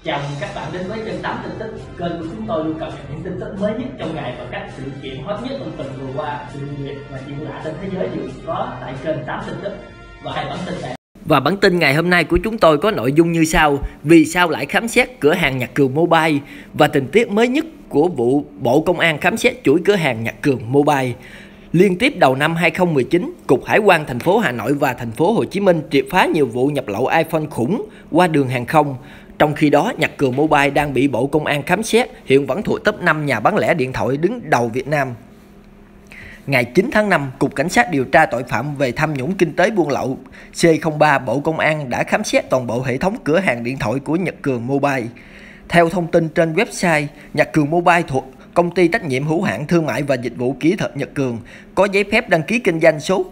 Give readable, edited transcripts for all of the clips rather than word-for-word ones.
Chào mừng các bạn đến với kênh 8 tin tức. Kênh của chúng tôi luôn cập nhật những tin tức mới nhất trong ngày và các sự kiện hot nhất trong tuần vừa qua. Sự việc và chuyện lạ trên thế giới đều có tại kênh 8 tin tức. Và hai bản tin này. Và bản tin ngày hôm nay của chúng tôi có nội dung như sau: vì sao lại khám xét cửa hàng Nhật Cường Mobile, và tình tiết mới nhất của vụ Bộ Công an khám xét chuỗi cửa hàng Nhật Cường Mobile. Liên tiếp đầu năm 2019, Cục Hải quan thành phố Hà Nội và thành phố Hồ Chí Minh triệt phá nhiều vụ nhập lậu iPhone khủng qua đường hàng không. Trong khi đó, Nhật Cường Mobile đang bị Bộ Công an khám xét, hiện vẫn thuộc top 5 nhà bán lẻ điện thoại đứng đầu Việt Nam. Ngày 9 tháng 5, Cục Cảnh sát điều tra tội phạm về tham nhũng kinh tế buôn lậu C03 Bộ Công an đã khám xét toàn bộ hệ thống cửa hàng điện thoại của Nhật Cường Mobile. Theo thông tin trên website, Nhật Cường Mobile thuộc Công ty trách nhiệm hữu hạn thương mại và dịch vụ kỹ thuật Nhật Cường, có giấy phép đăng ký kinh doanh số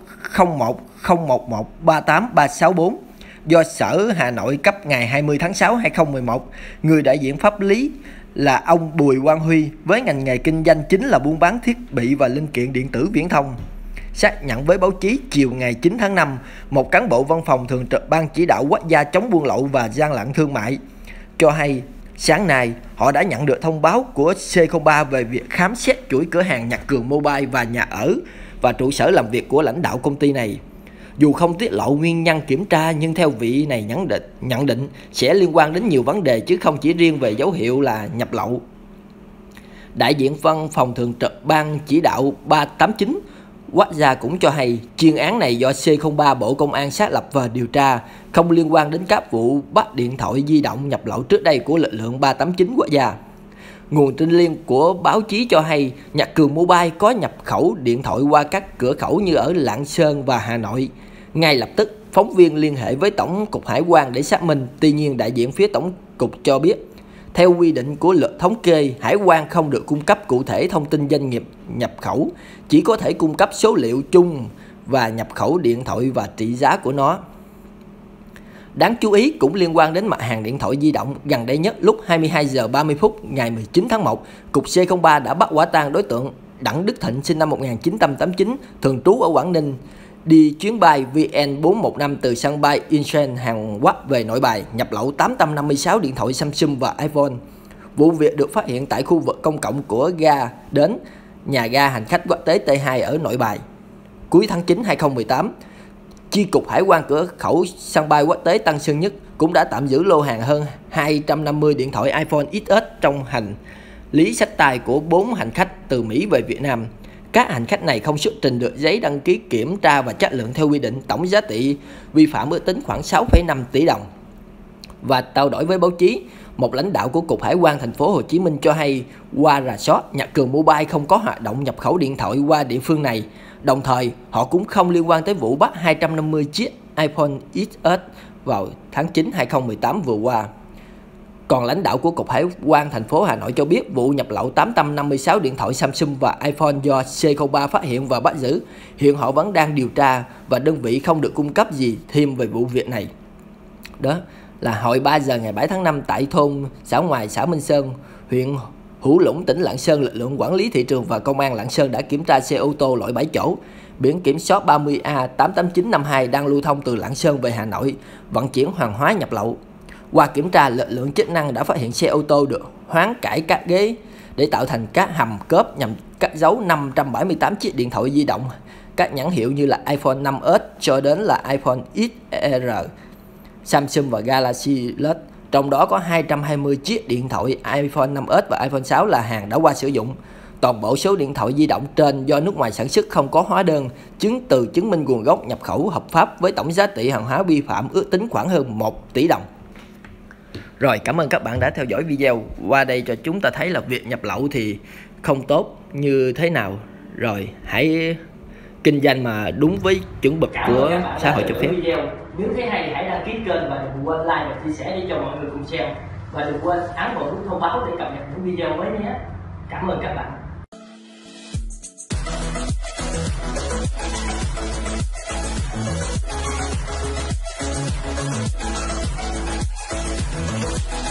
0101138364 do Sở Hà Nội cấp ngày 20 tháng 6 2011. Người đại diện pháp lý là ông Bùi Quang Huy, với ngành nghề kinh doanh chính là buôn bán thiết bị và linh kiện điện tử viễn thông. Xác nhận với báo chí chiều ngày 9 tháng 5, một cán bộ văn phòng thường trực Ban chỉ đạo quốc gia chống buôn lậu và gian lận thương mại cho hay sáng nay họ đã nhận được thông báo của C03 về việc khám xét chuỗi cửa hàng Nhật Cường Mobile và nhà ở và trụ sở làm việc của lãnh đạo công ty này. Dù không tiết lộ nguyên nhân kiểm tra, nhưng theo vị này nhận định sẽ liên quan đến nhiều vấn đề chứ không chỉ riêng về dấu hiệu là nhập lậu. Đại diện văn phòng thường trực Ban chỉ đạo 389 Quốc gia cũng cho hay chuyên án này do C03 Bộ Công an xác lập và điều tra, không liên quan đến các vụ bắt điện thoại di động nhập lậu trước đây của lực lượng 389 quốc gia. Nguồn tin liên của báo chí cho hay Nhật Cường Mobile có nhập khẩu điện thoại qua các cửa khẩu như ở Lạng Sơn và Hà Nội. Ngay lập tức, phóng viên liên hệ với Tổng cục Hải quan để xác minh. Tuy nhiên, đại diện phía Tổng cục cho biết, theo quy định của luật thống kê, Hải quan không được cung cấp cụ thể thông tin doanh nghiệp nhập khẩu, chỉ có thể cung cấp số liệu chung và nhập khẩu điện thoại và trị giá của nó. Đáng chú ý cũng liên quan đến mặt hàng điện thoại di động, gần đây nhất lúc 22 giờ 30 phút ngày 19 tháng 1, Cục C03 đã bắt quả tang đối tượng Đặng Đức Thịnh sinh năm 1989, thường trú ở Quảng Ninh, đi chuyến bay VN415 từ sân bay Incheon, Hàn Quốc về Nội Bài, nhập lậu 856 điện thoại Samsung và iPhone. Vụ việc được phát hiện tại khu vực công cộng của ga đến nhà ga hành khách quốc tế T2 ở Nội Bài. Cuối tháng 9 2018, Chi cục Hải quan cửa khẩu sân bay quốc tế Tân Sơn Nhất cũng đã tạm giữ lô hàng hơn 250 điện thoại iPhone XS trong hành lý xách tay của 4 hành khách từ Mỹ về Việt Nam. Các hành khách này không xuất trình được giấy đăng ký kiểm tra và chất lượng theo quy định. Tổng giá trị vi phạm ước tính khoảng 6,5 tỷ đồng. Và trao đổi với báo chí, một lãnh đạo của Cục Hải quan thành phố Hồ Chí Minh cho hay qua rà soát, Nhật Cường Mobile không có hoạt động nhập khẩu điện thoại qua địa phương này. Đồng thời, họ cũng không liên quan tới vụ bắt 250 chiếc iPhone XS vào tháng 9 2018 vừa qua. Còn lãnh đạo của Cục Hải quan thành phố Hà Nội cho biết vụ nhập lậu 856 điện thoại Samsung và iPhone do C03 phát hiện và bắt giữ. Hiện họ vẫn đang điều tra và đơn vị không được cung cấp gì thêm về vụ việc này. Đó là hồi 3 giờ ngày 7 tháng 5 tại thôn xã Ngoài, xã Minh Sơn, huyện Hữu Lũng, tỉnh Lạng Sơn, lực lượng quản lý thị trường và công an Lạng Sơn đã kiểm tra xe ô tô loại 7 chỗ, biển kiểm soát 30A88952 đang lưu thông từ Lạng Sơn về Hà Nội, vận chuyển hàng hóa nhập lậu. Qua kiểm tra, lực lượng chức năng đã phát hiện xe ô tô được hoán cải các ghế để tạo thành các hầm cốp nhằm cất giấu 578 chiếc điện thoại di động, các nhãn hiệu như là iPhone 5S cho đến là iPhone XR, Samsung và Galaxy LED. Trong đó có 220 chiếc điện thoại iPhone 5S và iPhone 6 là hàng đã qua sử dụng. Toàn bộ số điện thoại di động trên do nước ngoài sản xuất, không có hóa đơn, chứng từ chứng minh nguồn gốc nhập khẩu hợp pháp, với tổng giá trị hàng hóa vi phạm ước tính khoảng hơn 1 tỷ đồng. Rồi, cảm ơn các bạn đã theo dõi video. Qua đây cho chúng ta thấy là việc nhập lậu thì không tốt như thế nào. Rồi, hãy kinh doanh mà đúng với chuẩn mực của xã hội cho phép. Nếu thấy hay thì hãy đăng ký kênh và đừng quên like và chia sẻ để cho mọi người cùng xem. Và đừng quên ấn vào nút thông báo để cập nhật những video mới nhé. Cảm ơn các bạn.